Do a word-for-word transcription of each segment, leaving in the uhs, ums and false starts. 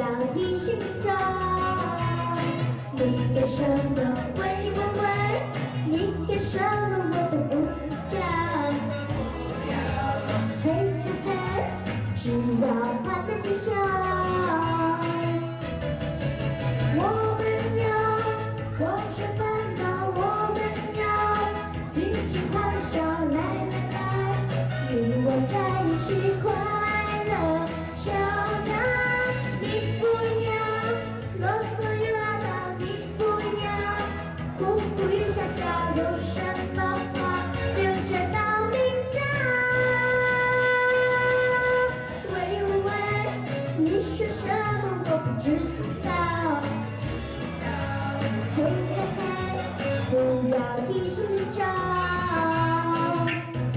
要提醒着，你给什么？喂喂喂，你给什么我都不要。嘿嘿嘿，只要花在吉祥。我们要忘却烦恼，我们要尽情欢笑，来来来，与我在一起快乐逍遥。你不要啰嗦又唠叨，你不要呼呼与笑笑，有什么话留着到明朝。喂喂喂，你说什么我不知道。嘿嘿嘿，不要提心吊胆。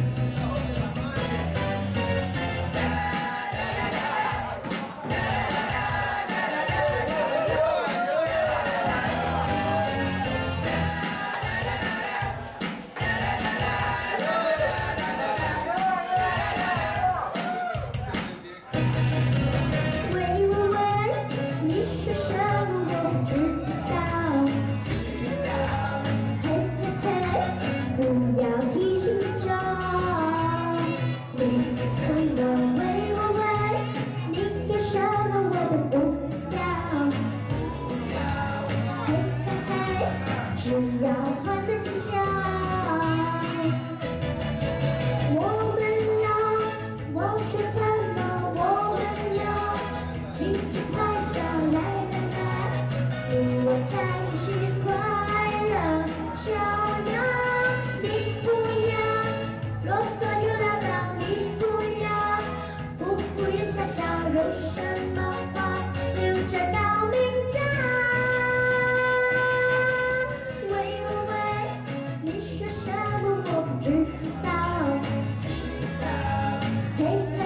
喂喂喂，你说什么我不知道。嘿嘿嘿，不要提心吊胆。你什么？喂喂喂，你给什么我都不要。嘿嘿嘿，只要欢乐吉祥。我们要忘却烦恼，我们要尽情欢笑，来来来，与我在一起快乐逍遥。你不要啰嗦又唠叨，你不要呼呼也笑笑，有什么话留着到明朝。喂喂喂，你说什么我不知道。嘿。